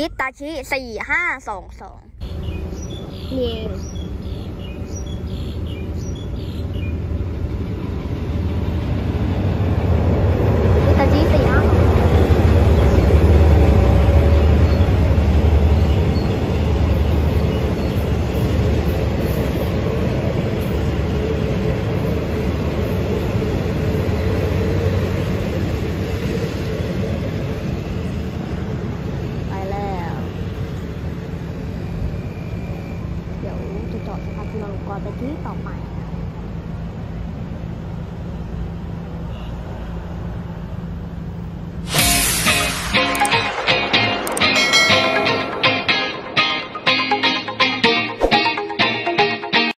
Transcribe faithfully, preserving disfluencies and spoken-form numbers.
ตาชิสี่ห้าสองสองนี่เองฮิตาชิสี่ห้าจะจอดสะพานจุฬาลงกรณ์ไปที่ต่อไป